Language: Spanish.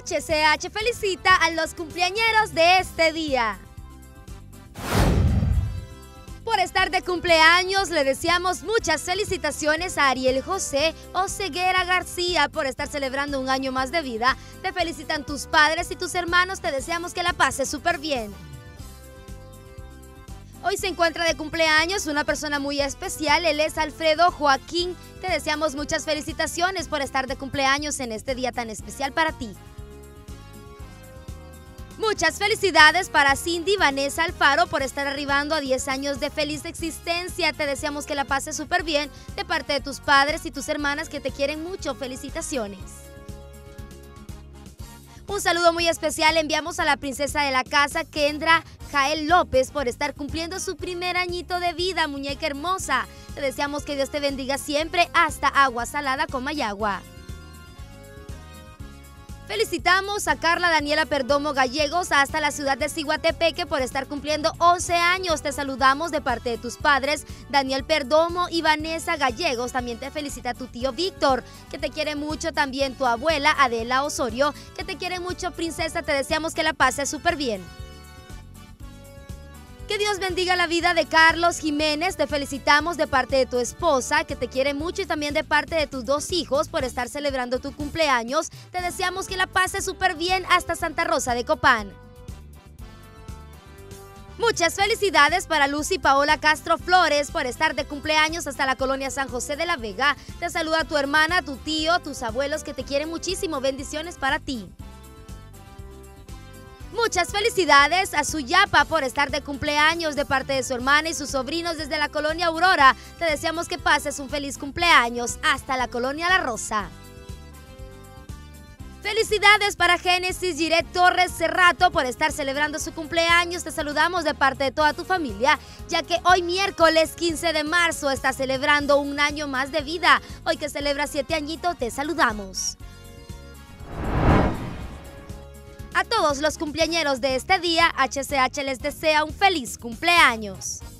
HCH felicita a los cumpleañeros de este día. Por estar de cumpleaños, le deseamos muchas felicitaciones a Ariel José Oseguera García por estar celebrando un año más de vida. Te felicitan tus padres y tus hermanos, te deseamos que la pases súper bien. Hoy se encuentra de cumpleaños una persona muy especial, él es Alfredo Joaquín. Te deseamos muchas felicitaciones por estar de cumpleaños en este día tan especial para ti. Muchas felicidades para Cindy Vanessa Alfaro por estar arribando a 10 años de feliz existencia. Te deseamos que la pases súper bien de parte de tus padres y tus hermanas que te quieren mucho. Felicitaciones. Un saludo muy especial enviamos a la princesa de la casa, Kendra Jael López, por estar cumpliendo su primer añito de vida, muñeca hermosa. Te deseamos que Dios te bendiga siempre hasta agua salada con Mayagua. Felicitamos a Carla Daniela Perdomo Gallegos hasta la ciudad de Ciguatepeque por estar cumpliendo 11 años. Te saludamos de parte de tus padres, Daniel Perdomo y Vanessa Gallegos. También te felicita tu tío Víctor, que te quiere mucho. También tu abuela Adela Osorio, que te quiere mucho, princesa. Te deseamos que la pases súper bien. Que Dios bendiga la vida de Carlos Jiménez. Te felicitamos de parte de tu esposa, que te quiere mucho, y también de parte de tus dos hijos por estar celebrando tu cumpleaños. Te deseamos que la pases súper bien hasta Santa Rosa de Copán. Muchas felicidades para Lucy Paola Castro Flores por estar de cumpleaños hasta la colonia San José de la Vega. Te saluda tu hermana, tu tío, tus abuelos que te quieren muchísimo. Bendiciones para ti. Muchas felicidades a Suyapa por estar de cumpleaños de parte de su hermana y sus sobrinos desde la colonia Aurora. Te deseamos que pases un feliz cumpleaños hasta la colonia La Rosa. Felicidades para Génesis Giret Torres Cerrato por estar celebrando su cumpleaños. Te saludamos de parte de toda tu familia, ya que hoy miércoles 15 de marzo está celebrando un año más de vida. Hoy que celebra 7 añitos, te saludamos. A todos los cumpleañeros de este día, HCH les desea un feliz cumpleaños.